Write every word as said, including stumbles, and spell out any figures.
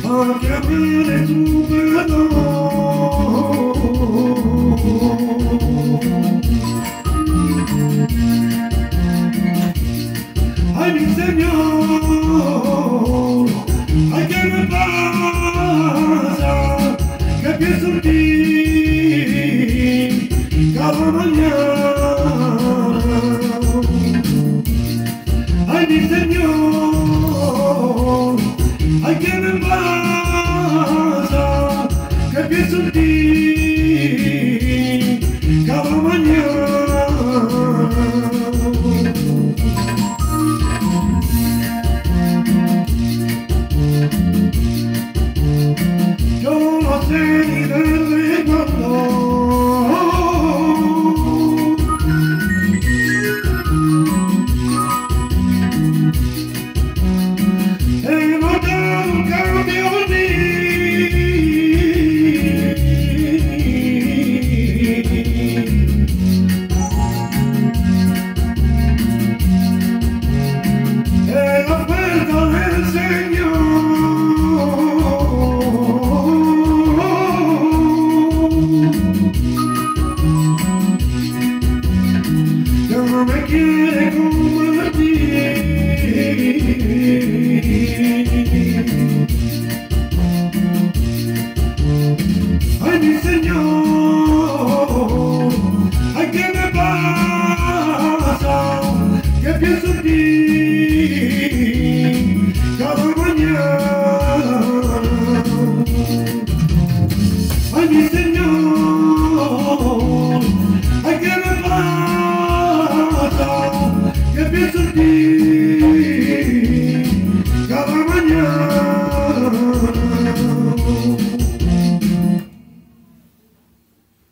que viene tu perdón. Ay, mi Señor, ay, ¿qué me pasa? Que pienso en ti cada mañana. Ay, mi Señor, ay, ¿qué me pasa? Que pienso en ti cada mañana. Yo no sé ni desde cuándo he notado un cambio en mí. En la oferta del Señor no me quiere convertir. Ay, mi Señor, ay, ¿qué me pasa? Que pienso